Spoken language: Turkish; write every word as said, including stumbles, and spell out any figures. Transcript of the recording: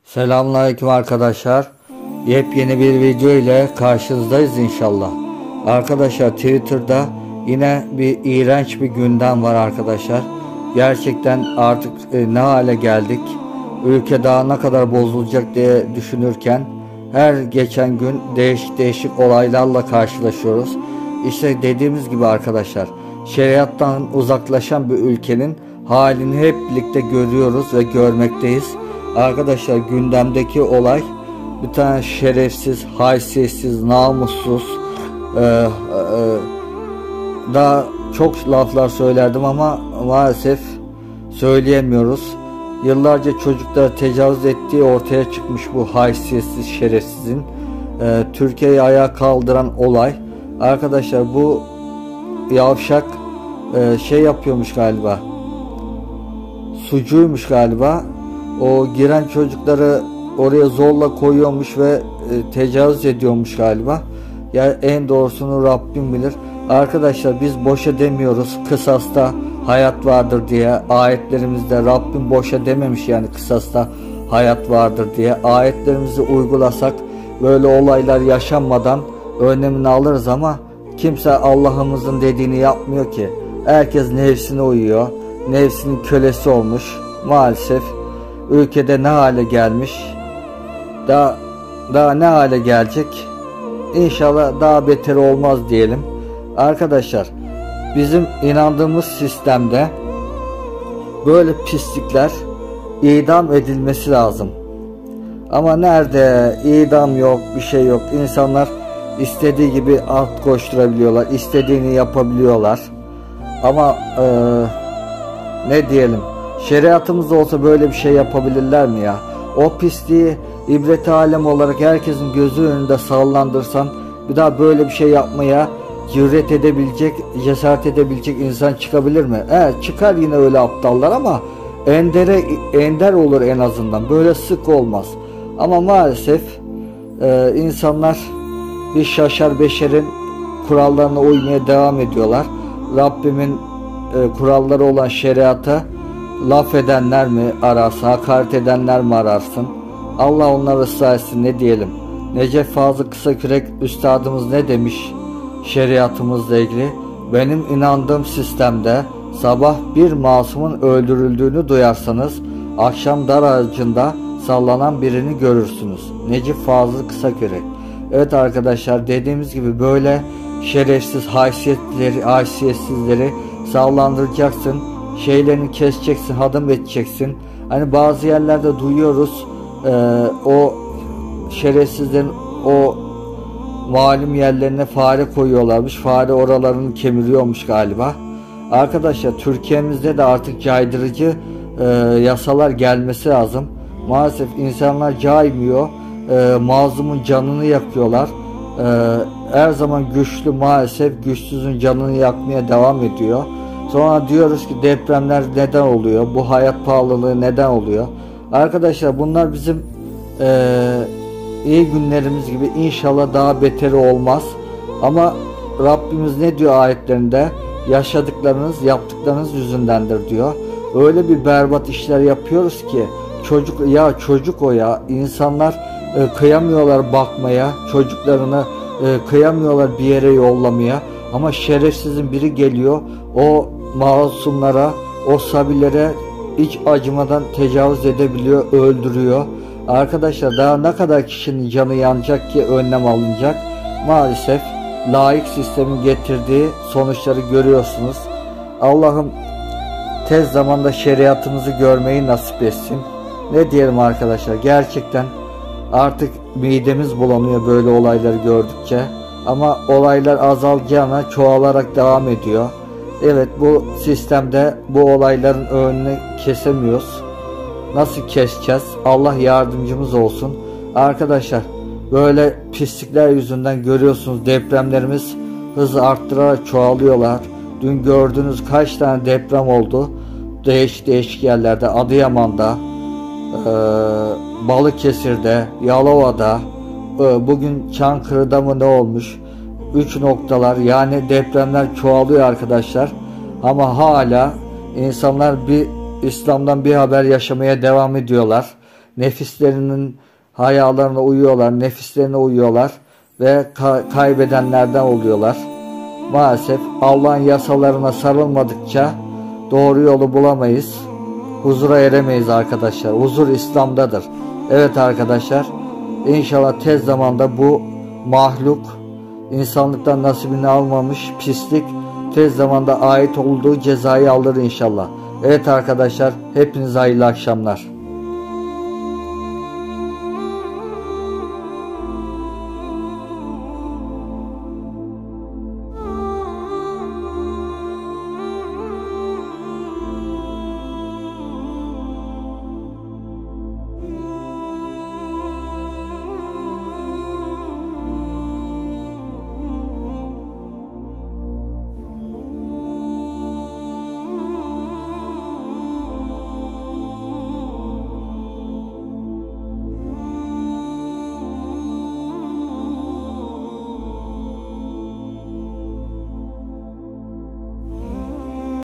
Selamünaleyküm arkadaşlar. Yepyeni bir video ile karşınızdayız inşallah. Arkadaşlar Twitter'da yine bir iğrenç bir gündem var arkadaşlar. Gerçekten artık e, ne hale geldik. Ülke daha ne kadar bozulacak diye düşünürken her geçen gün değişik değişik olaylarla karşılaşıyoruz. İşte dediğimiz gibi arkadaşlar, şeriattan uzaklaşan bir ülkenin halini hep birlikte görüyoruz ve görmekteyiz. Arkadaşlar gündemdeki olay bir tane şerefsiz, haysiyetsiz, namussuz, e, e, daha çok laflar söylerdim ama maalesef söyleyemiyoruz. Yıllarca çocuklara tecavüz ettiği ortaya çıkmış bu haysiyetsiz şerefsizin e, Türkiye'yi ayağa kaldıran olay. Arkadaşlar bu yavşak e, şey yapıyormuş galiba, sucuymuş galiba. O giren çocukları oraya zorla koyuyormuş ve e, tecavüz ediyormuş galiba. Yani en doğrusunu Rabbim bilir. Arkadaşlar biz boşa demiyoruz. Kısasta hayat vardır diye ayetlerimizde Rabbim boşa dememiş, yani kısasta hayat vardır diye. Ayetlerimizi uygulasak böyle olaylar yaşanmadan önlemini alırız ama kimse Allah'ımızın dediğini yapmıyor ki. Herkes nefsine uyuyor. Nefsinin kölesi olmuş. Maalesef ülkede ne hale gelmiş, daha daha ne hale gelecek, İnşallah daha beter olmaz diyelim. Arkadaşlar bizim inandığımız sistemde böyle pislikler idam edilmesi lazım. Ama nerede idam yok, bir şey yok. İnsanlar istediği gibi at koşturabiliyorlar, istediğini yapabiliyorlar. Ama e, ne diyelim, şeriatımız olsa böyle bir şey yapabilirler mi ya? O pisliği ibret alem olarak herkesin gözü önünde sallandırsan bir daha böyle bir şey yapmaya cüret edebilecek, cesaret edebilecek insan çıkabilir mi? Evet, çıkar yine öyle aptallar ama endere, ender olur en azından. Böyle sık olmaz. Ama maalesef e, insanlar bir şaşar beşerin kurallarına uymaya devam ediyorlar. Rabbimin e, kuralları olan şeriata laf edenler mi ararsın, hakaret edenler mi ararsın? Allah onları ıslah etsin, ne diyelim. Necef Fazıl Kısakürek üstadımız ne demiş şeriatımızla ilgili? Benim inandığım sistemde sabah bir masumun öldürüldüğünü duyarsanız akşam dar ağacında sallanan birini görürsünüz. Necef Fazıl Kısakürek. Evet arkadaşlar, dediğimiz gibi böyle şerefsiz haysiyetleri, haysiyetsizleri sallandıracaksın. Şeylerini keseceksin, hadım edeceksin. Hani bazı yerlerde duyuyoruz e, o şerefsizlerin o malum yerlerine fare koyuyorlarmış. Fare oralarını kemiriyormuş galiba. Arkadaşlar Türkiye'mizde de artık caydırıcı e, yasalar gelmesi lazım. Maalesef insanlar caymıyor. E, mazlumun canını yakıyorlar. E, her zaman güçlü maalesef güçsüzün canını yakmaya devam ediyor. Sonra diyoruz ki depremler neden oluyor? Bu hayat pahalılığı neden oluyor? Arkadaşlar bunlar bizim e, iyi günlerimiz gibi, inşallah daha beteri olmaz. Ama Rabbimiz ne diyor ayetlerinde? Yaşadıklarınız, yaptıklarınız yüzündendir diyor. Öyle bir berbat işler yapıyoruz ki çocuk ya çocuk o ya insanlar e, kıyamıyorlar bakmaya, çocuklarını e, kıyamıyorlar bir yere yollamaya. Ama şerefsizin biri geliyor, o masumlara, o sabilere hiç acımadan tecavüz edebiliyor, öldürüyor. Arkadaşlar daha ne kadar kişinin canı yanacak ki önlem alınacak? Maalesef laik sistemin getirdiği sonuçları görüyorsunuz. Allah'ım tez zamanda şeriatımızı görmeyi nasip etsin. Ne diyelim arkadaşlar, gerçekten artık midemiz bulanıyor böyle olayları gördükçe. Ama olaylar azalacağına çoğalarak devam ediyor. Evet, bu sistemde bu olayların önünü kesemiyoruz. Nasıl keseceğiz? Allah yardımcımız olsun. Arkadaşlar böyle pislikler yüzünden görüyorsunuz depremlerimiz hızı arttırarak çoğalıyorlar. Dün gördüğünüz kaç tane deprem oldu. Değişik değişik yerlerde, Adıyaman'da, e, Balıkesir'de, Yalova'da, e, bugün Çankırı'da mı ne olmuş? Üç noktalar, yani depremler çoğalıyor arkadaşlar. Ama hala insanlar bir İslam'dan bir haber yaşamaya devam ediyorlar. nefislerinin hayalarına uyuyorlar, nefislerine uyuyorlar ve ka- kaybedenlerden oluyorlar. Maalesef Allah'ın yasalarına sarılmadıkça doğru yolu bulamayız, huzura eremeyiz arkadaşlar. Huzur İslam'dadır. Evet arkadaşlar, İnşallah tez zamanda bu mahluk, insanlıktan nasibini almamış pislik tez zamanda ait olduğu cezayı alır inşallah. Evet arkadaşlar, hepinize hayırlı akşamlar.